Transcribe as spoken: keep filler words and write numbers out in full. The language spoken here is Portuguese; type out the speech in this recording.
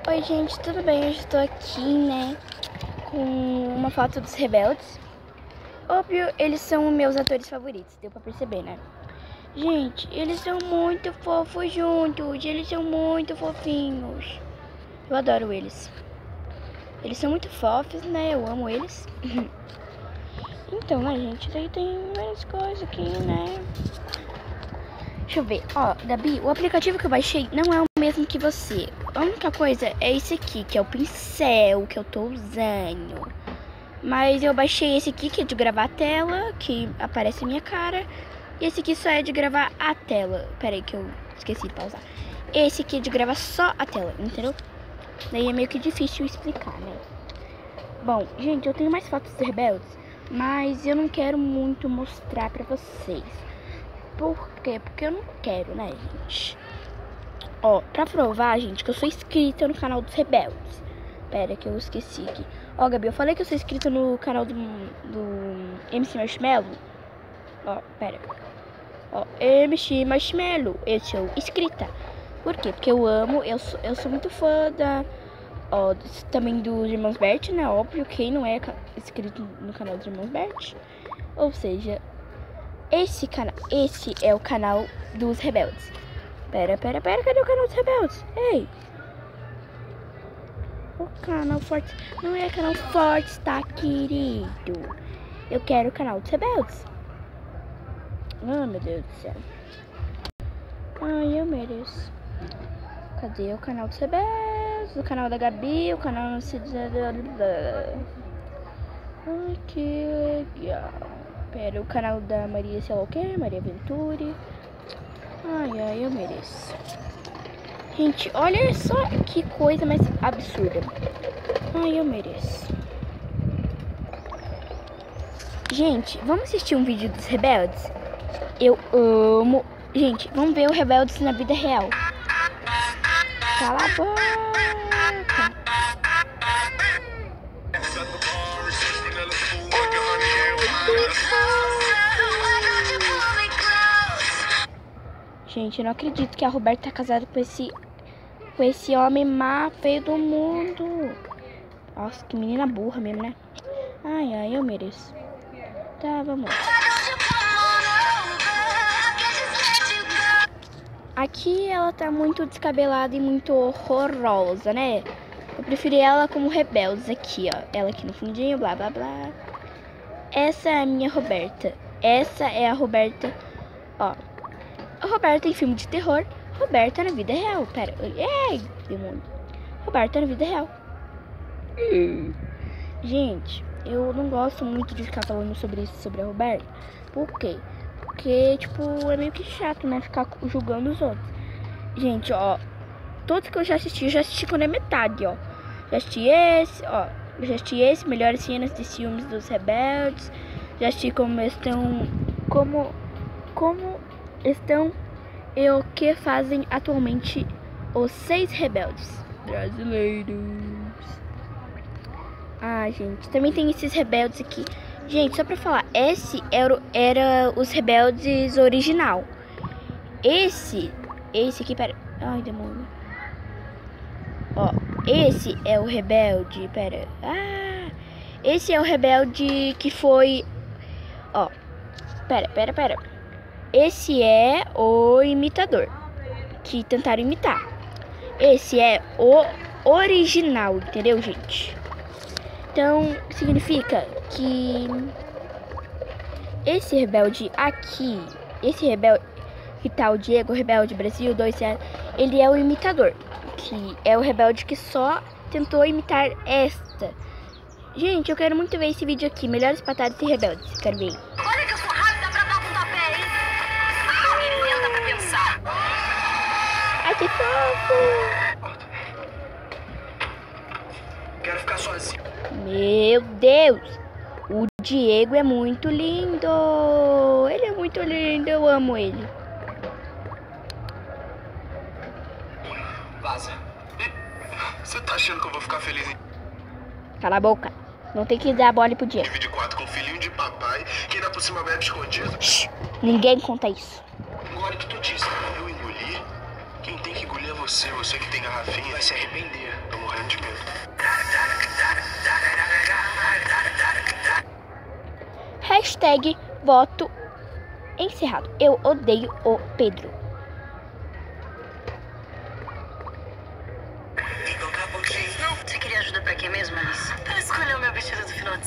Oi gente, tudo bem? Eu estou aqui, né, com uma foto dos Rebeldes. Óbvio, eles são meus atores favoritos, deu pra perceber, né? Gente, eles são muito fofos juntos, eles são muito fofinhos. Eu adoro eles. Eles são muito fofos, né? Eu amo eles. Então, né, gente, daí tem várias coisas aqui, né? Deixa eu ver. Ó, Gabi, o aplicativo que eu baixei não é o mesmo que você. A única coisa é esse aqui, que é o pincel que eu tô usando. Mas eu baixei esse aqui, que é de gravar a tela, que aparece a minha cara. E esse aqui só é de gravar a tela. Pera aí que eu esqueci de pausar. Esse aqui é de gravar só a tela, entendeu? Daí é meio que difícil explicar, né? Bom, gente, eu tenho mais fotos dos Rebeldes, mas eu não quero muito mostrar pra vocês. Por quê? Porque eu não quero, né, gente? Ó, pra provar, gente, que eu sou inscrita no canal dos Rebeldes. Pera que eu esqueci aqui. Ó, Gabi, eu falei que eu sou inscrita no canal do, do M C Marshmello. Ó, pera. Ó, M C Marshmello. Eu sou inscrita. Por quê? Porque eu amo, eu sou, eu sou muito fã da... Ó, também dos Irmãos Bert, né? Óbvio, quem não é inscrito no canal dos Irmãos Bert. Ou seja... Esse canal, esse é o canal dos Rebeldes. Pera, pera, pera, cadê o canal dos Rebeldes? Ei! O canal Forte, não é canal Forte, tá, querido? Eu quero o canal dos Rebeldes. Ah, meu Deus do céu. Ai, eu mereço. Cadê o canal dos Rebeldes? O canal da Gabi, o canal não se diz... Ai, que legal. Pera, o canal da Maria, sei lá o que, Maria Venturi. Ai, ai, eu mereço. Gente, olha só que coisa mais absurda. Ai, eu mereço. Gente, vamos assistir um vídeo dos Rebeldes? Eu amo. Gente, vamos ver o Rebeldes na vida real. Cala a boca. Gente, eu não acredito que a Roberta tá casada com esse com esse homem má, feio do mundo. Nossa, que menina burra mesmo, né? Ai, ai, eu mereço. Tá, vamos lá. Aqui ela tá muito descabelada e muito horrorosa, né? Eu preferi ela como Rebeldes aqui, ó. Ela aqui no fundinho, blá, blá, blá. Essa é a minha Roberta. Essa é a Roberta, ó. A Roberta em filme de terror, Roberta na vida real. Pera, ei, demônio. Roberta na vida real. Hum. Gente, eu não gosto muito de ficar falando sobre isso, sobre a Roberta. Por quê? Porque, tipo, é meio que chato, né? Ficar julgando os outros. Gente, ó, todos que eu já assisti, eu já assisti quando é metade, ó. Já assisti esse, ó. Eu já assisti esse, melhores cenas de filmes dos Rebeldes. Já assisti como estão... Como... Como... estão e o que fazem atualmente os seis rebeldes brasileiros. Ah, gente, também tem esses rebeldes aqui. Gente, só pra falar, esse era, era os rebeldes original. Esse, esse aqui, pera. Ai, demônio. Ó, esse é o rebelde, pera. Ah, esse é o rebelde que foi... Ó, pera, pera, pera. Esse é o imitador, que tentaram imitar. Esse é o original, entendeu, gente? Então, significa que esse rebelde aqui, esse rebelde que tá o Diego, Rebelde Brasil dois, ele é o imitador, que é o rebelde que só tentou imitar esta. Gente, eu quero muito ver esse vídeo aqui, melhores patadas e rebeldes, quero ver. Ai, que fofo! Quero ficar sozinho. Meu Deus! O Diego é muito lindo! Ele é muito lindo, eu amo ele. Vaza. Você tá achando que eu vou ficar feliz em... Cala a boca. Não tem que dar a bola pro Diego. Dividir quarto com um filhinho de papai, que ainda por cima bebe escondido. Shhh, ninguém conta isso. Engole o que tu disse. Eu engoli? Quem tem que engolir é você. Você que tem garrafinha vai se arrepender. Vamos morrendo de medo. Hashtag voto encerrado. Eu odeio o Pedro. Você queria ajuda pra quê mesmo, Alice? Pra escolher o meu vestido do final de